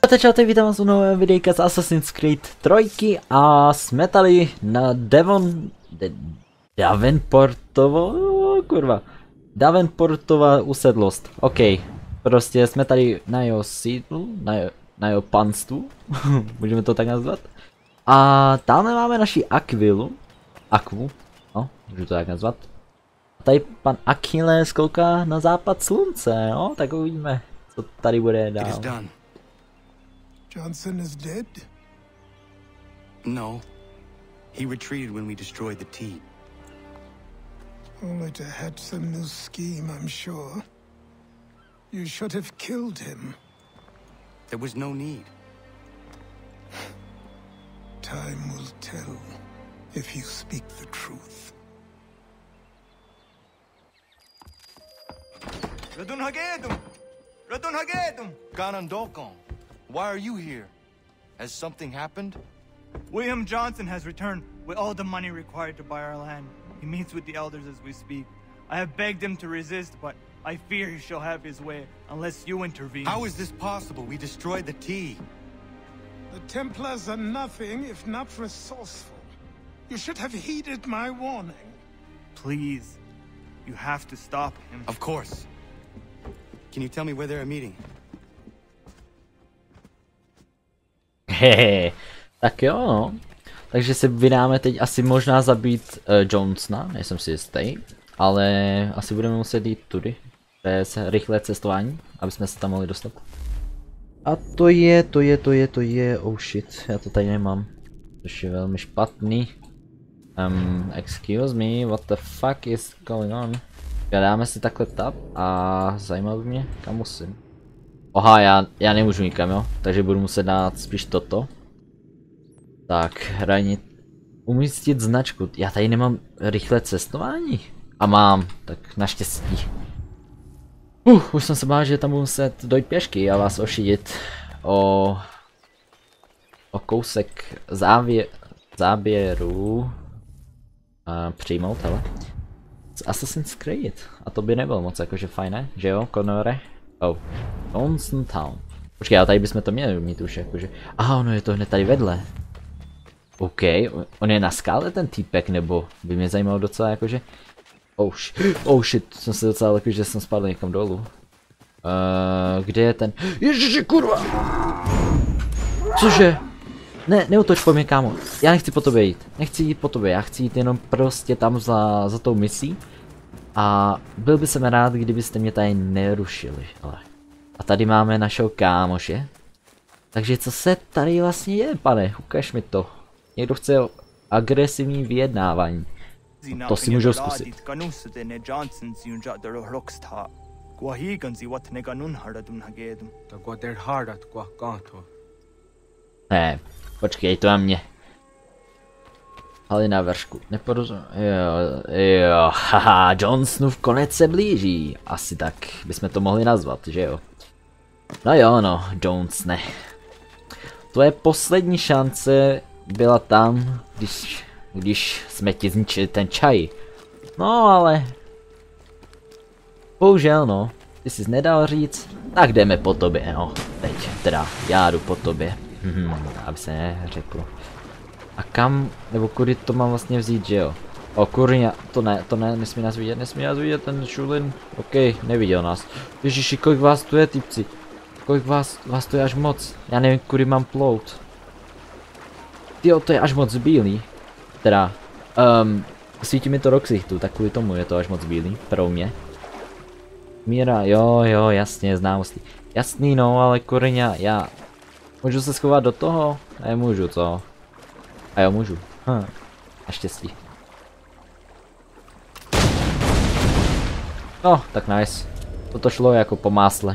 Čaute, vítám vás u nového videjka z Assassin's Creed 3 a jsme tady na Davenportova usedlost. OK, prostě jsme tady na jeho sídlu, na jeho panstvu, můžeme to tak nazvat. A tamhle máme naši Aquu, no, můžu to tak nazvat. A tady pan Achilles kouká na západ slunce, no, tak uvidíme, co tady bude dál. Johnson is dead? No. He retreated when we destroyed the tea. Only to hatch some new scheme, I'm sure. You should have killed him. There was no need. Time will tell if you speak the truth. Radun Hagedum! Ganon Dokon, why are you here? Has something happened? William Johnson has returned with all the money required to buy our land. He meets with the elders as we speak. I have begged him to resist, but I fear he shall have his way unless you intervene. How is this possible? We destroyed the tea. The Templars are nothing if not resourceful. You should have heeded my warning. Please, you have to stop him. Of course. Can you tell me where they're meeting? Hehe, tak jo no. Takže se vydáme teď asi možná zabít Johnsona, nejsem si jistý. Ale asi budeme muset jít tudy. To je rychlé cestování, aby jsme se tam mohli dostat. A to je, oh shit, já to tady nemám. Což je velmi špatný. Excuse me, what the fuck is going on? Dáme si takhle tab a zajímalo by mě, kam musím. Oha, já nemůžu nikam, jo, takže budu muset dát spíš toto. Tak, hranit, umístit značku, já tady nemám rychlé cestování. A mám, tak naštěstí. Už jsem se bál, že tam budu muset dojít pěšky a vás ošidit o kousek záběru přijmout, hele. Z Assassin's Creed. A to by nebylo moc jakože fajné, že jo, Connore? Oh, Johnson Town. Počkej, ale tady bychom to měli mít už jakože. Aha, ono je to hned tady vedle. OK, on je na skále ten týpek, nebo by mě zajímalo docela jakože. Oh shit, jsem se docela jakože jsem spadl někam dolů. Kde je ten? Ježiši, kurva! Cože? Ne, neutoč po mě, kámo. Já nechci po tobě jít. Nechci jít po tobě, já chci jít jenom prostě tam za tou misí. A byl by jsem rád, kdybyste mě tady nerušili, ale. A tady máme našeho kámoše. Takže co se tady vlastně je, pane? Ukaž mi to. Někdo chce agresivní vyjednávání. To si můžou zkusit. Ne, počkej, to na mě. Ale na vršku, neporozumím. Jo, haha, Johnsonův konec se blíží. Asi tak bychom to mohli nazvat, že jo? No jo, no, Johnsone. Tvoje poslední šance byla tam, když jsme ti zničili ten čaj. No ale. Bohužel no, ty jsi nedal říct, tak jdeme po tobě, no. Teď, teda, já jdu po tobě. Aby se neřeklo. A kam, nebo kudy to mám vlastně vzít, že jo? O kurňa, to ne, nesmí nás vidět ten šulin. OK, neviděl nás. Ježiši, kolik vás tu je, typci? Kolik vás tu je až moc? Já nevím, kudy mám plout. Tyjo, to je až moc bílý. Teda, svítí mi to do ksichtu, tak kvůli tomu je to až moc bílý, pro mě. Míra, jo, jasně, známostí. Jasný, no, ale kurňa, já. Můžu se schovat do toho? Nemůžu, co? A jo, můžu. Naštěstí. No, tak nice. Toto šlo jako po másle.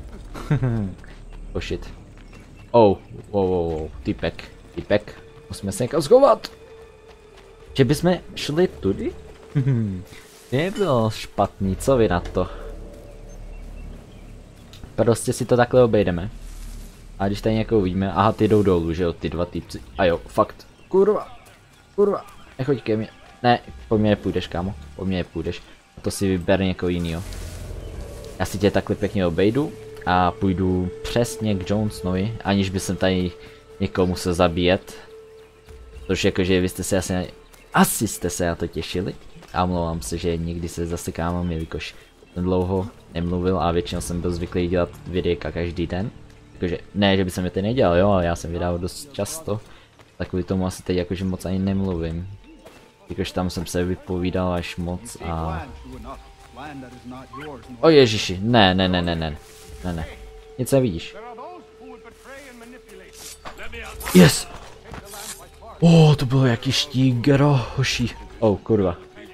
Oh shit. Oh, wow, týpek. Musíme se někam schovat. Že bychom šli tudy? Nebylo špatný, co vy na to? Prostě si to takhle obejdeme. A když tady někoho uvidíme, aha, ty jdou dolů, že jo, ty dva týpci. A jo, fakt. Kurva, nechoď ke mně. Ne, po mně nepůjdeš, kámo, po mně nepůjdeš. A to si vyber někoho jinýho. Já si tě takhle pěkně obejdu a půjdu přesně k Jonesonovi, aniž by jsem tady někoho musel zabíjet. Což jakože vy jste se asi jste se na to těšili. A omlouvám se, že někdy se zasekávám, jelikož jsem dlouho nemluvil a většinou jsem byl zvyklý dělat videa každý den. Jakože, ne, že by jsem je teď nedělal, jo, ale já jsem vydával dost často. Tak kvůli tomu asi teď jakože moc ani nemluvím. Jakož tam jsem se vypovídal až moc a... O ježiši, ne. Nic nevidíš. Yes! To bylo jaký štígero, hoší. Kurva.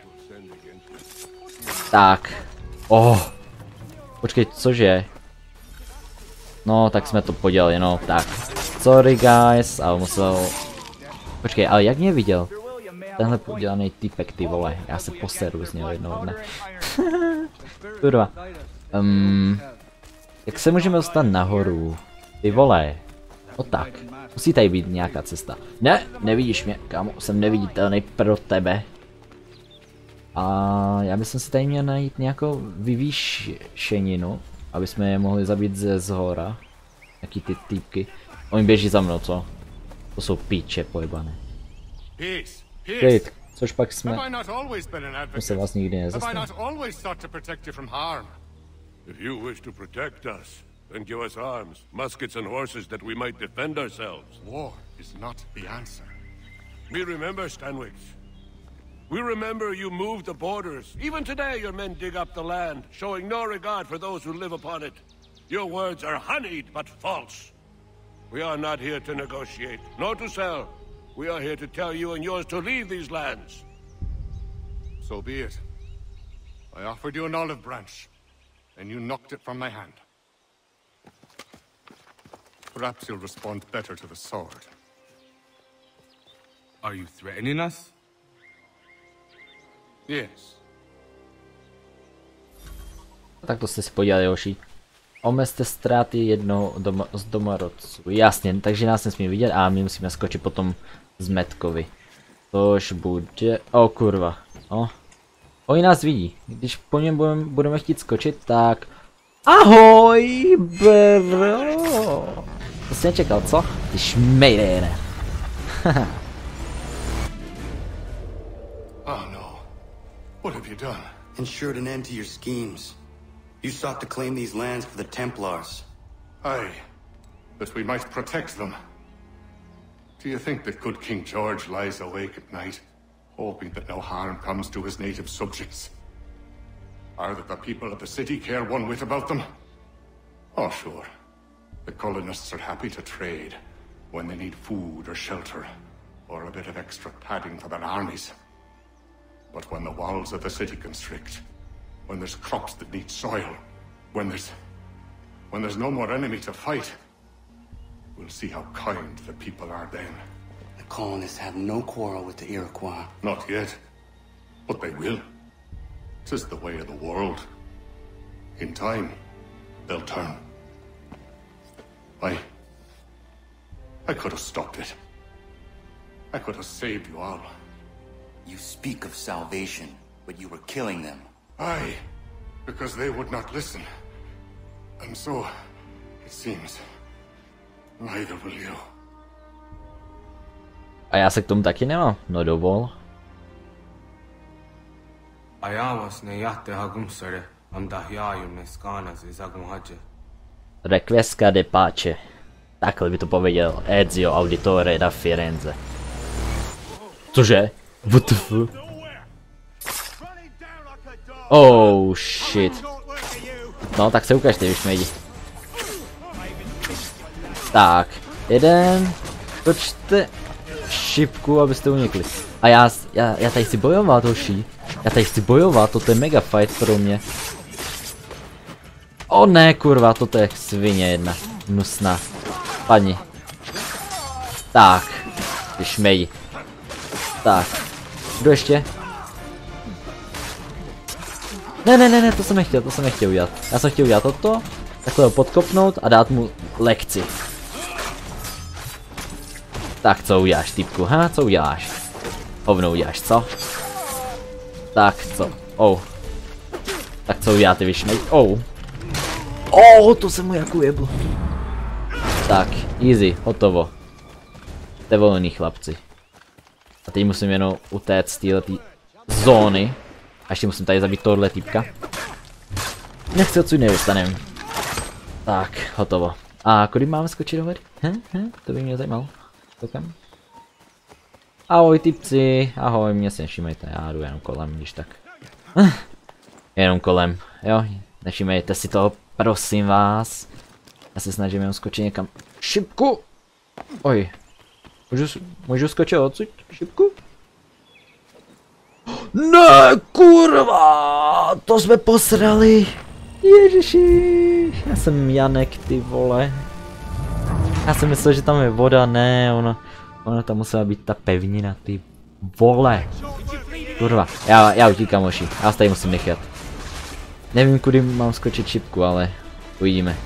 Tak. Počkej, cože? No, tak jsme to podělali, no, tak. Sorry guys, ale musel... Počkej, ale jak mě viděl? Tenhle podělaný týpek, ty vole, já se poseru z něho jednoho dne. Kurva. Jak se můžeme dostat nahoru? Ty vole. Tak. Musí tady být nějaká cesta. Ne, nevidíš mě, kámo, jsem neviditelný pro tebe. A já bych si tady měl najít nějakou vyvýšeninu, aby jsme je mohli zabít ze zhora. Jaký ty týpky. Oni běží za mnou, co? To jsou píče pojebané. Klid, což pak jsme se vás nikdy nezastali. If you wish to protect us, then give us arms, muskets and horses that we might defend ourselves. War is not the answer. We remember, Stanwix. We remember you moved the borders. Even today your men dig up the land, showing no regard for those who live upon it. Your words are honeyed, but false. We are not here to negotiate, nor to sell. We are here to tell you and yours to leave these lands. So be it. I offered you an olive branch, and you knocked it from my hand. Perhaps you'll respond better to the sword. Are you threatening us? Yes. Tak to jste si podělali, hoši. Omezte ztráty jednoho z domorodců. Jasně, takže nás nesmí vidět a my musíme skočit potom z Metkovi. Tož bude... kurva. Oni nás vidí. Když po něm budeme chtít skočit, tak... Ahoj, bro! To jsi nečekal, co? Ty šmejdére. Oh no. What have you done? Ensured an end to your schemes. You sought to claim these lands for the Templars. Aye, that we might protect them. Do you think that good King George lies awake at night, hoping that no harm comes to his native subjects? Or that the people of the city care one whit about them? Oh, sure. The colonists are happy to trade when they need food or shelter, or a bit of extra padding for their armies. But when the walls of the city constrict, when there's crops that need soil, when there's no more enemy to fight, we'll see how kind the people are then. The colonists have no quarrel with the Iroquois. Not yet, but they will. 'Tis the way of the world. In time, they'll turn. I could have stopped it. I could have saved you all. You speak of salvation, but you were killing them. Aye, because they would not listen. And so, it seems, neither will you. A já se k tomu taky nemám, no dovol. Requiesca de pace. Takhle by to pověděl Ezio Auditore da Firenze. Cože? What the fuck? Oh shit. No tak se ukažte, už nejdi. Tak, jeden. Točte šipku, abyste unikli. A já tady chci bojovat, hoší. Já tady chci bojovat, toto je mega fight pro mě. O ne, kurva, toto je svině jedna. Hnusná. Padni. Tak. Ty šmeji. Tak. Kdo ještě? Ne, to jsem nechtěl udělat. Já jsem chtěl udělat toto, takhle ho podkopnout a dát mu lekci. Tak co uděláš, typku, ha? Co uděláš? Hovno uděláš, co? Tak co? Tak co uděláte, vyšmej? To jsem mu jako jebl. Tak, easy, hotovo. Jste volný, chlapci. A teď musím jenom utéct z této zóny. A ještě musím tady zabít tohle týpka. Nechci odsud nedostanem. Tak, hotovo. A kudy máme skočit do vody? To by mě zajímalo. Koukám. Ahoj typci, ahoj, mě si nevšímejte, já jdu jenom kolem, když tak. Jenom kolem, jo, nevšímejte si toho, prosím vás. Já se snažím jenom skočit někam. Šipku! Oj. Můžu skočit odsud? Šipku? Ne, kurva! To jsme posrali! Ježiši! Já jsem Janek, ty vole. Já jsem myslel, že tam je voda, ne, ono tam musela být ta pevnina, ty vole. Kurva, já utíkám, moši, já vás tady musím nechat. Nevím, kudy mám skočit šipku, ale uvidíme.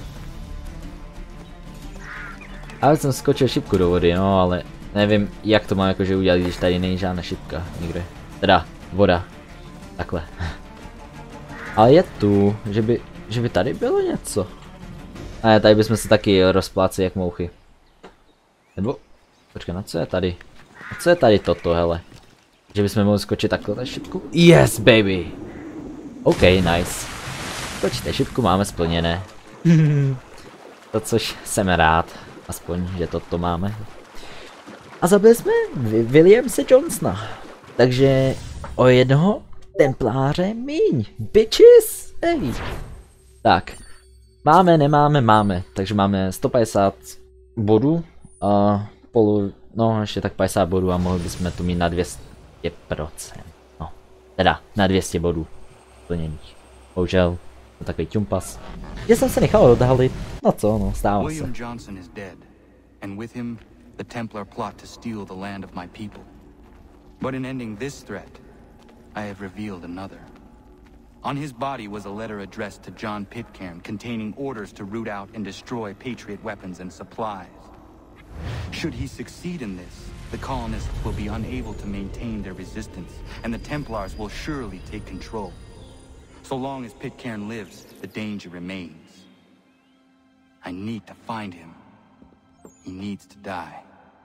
Já jsem skočil šipku do vody, no, ale nevím, jak to mám jakože udělat, když tady není žádná šipka nikde. Teda, voda. Takhle. Ale je tu, že by tady bylo něco. A tady bychom se taky rozpláceli jak mouchy. Nebo, počkej, na co je tady? Na co je tady toto, hele? Že bychom mohli skočit takhle na šipku? Yes, baby! OK, nice. Skočte šipku, máme splněné. To, což jsem rád. Aspoň, že toto máme. A zabili jsme Williamse Johnsona. Takže o jednoho templáře míň. Bitches! Hey. Tak. Máme, nemáme, máme. Takže máme 150 bodů. No, ještě tak 50 bodů a mohli bychom to mít na 200%. No, teda na 200 bodů plněných. Bohužel, to takový ťumpas. Já jsem se nechal odhalit. No co, no, stává se. William Johnson is dead, and with him, the Templar plot to steal the land of my people. But in ending this threat, I have revealed another. On his body was a letter addressed to John Pitcairn containing orders to root out and destroy Patriot weapons and supplies. Should he succeed in this, the colonists will be unable to maintain their resistance, and the Templars will surely take control. So long as Pitcairn lives, the danger remains. I need to find him. He needs to die.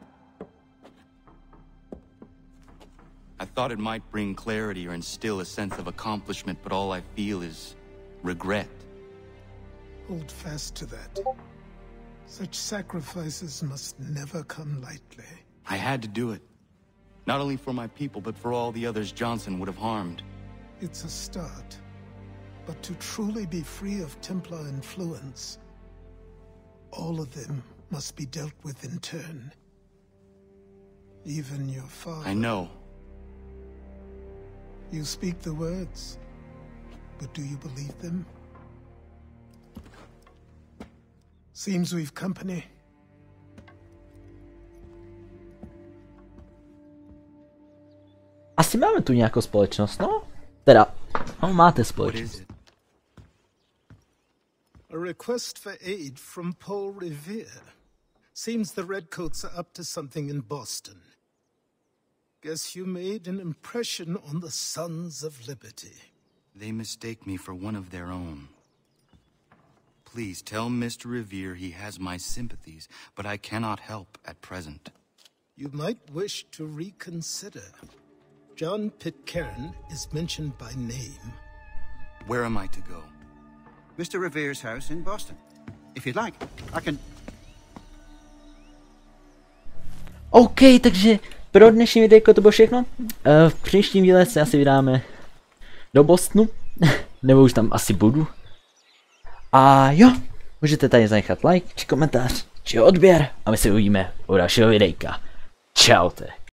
I thought it might bring clarity or instill a sense of accomplishment, but all I feel is regret. Hold fast to that. Such sacrifices must never come lightly. I had to do it. Not only for my people, but for all the others Johnson would have harmed. It's a start. But to truly be free of Templar influence, all of them must be dealt with in turn. Even your father. I know. You speak the words, but do you believe them? Seems we've company. Asi máme tu nějakou společnost, no? Teda, no máte společnost. A request for aid from Paul Revere. Seems the Redcoats are up to something in Boston. Guess you made an impression on the Sons of Liberty. They mistake me for one of their own. Please tell Mr. Revere he has my sympathies, but I cannot help at present. You might wish to reconsider. John Pitcairn is mentioned by name. Where am I to go? Mr. Revere's house in Boston. If you'd like, I can... OK, takže pro dnešní videjko to bylo všechno. V příštím díle se asi vydáme do Bostonu. Nebo už tam asi budu. A jo, můžete tady zanechat like, či komentář, či odběr. A my se uvidíme u dalšího videjka. Čaute.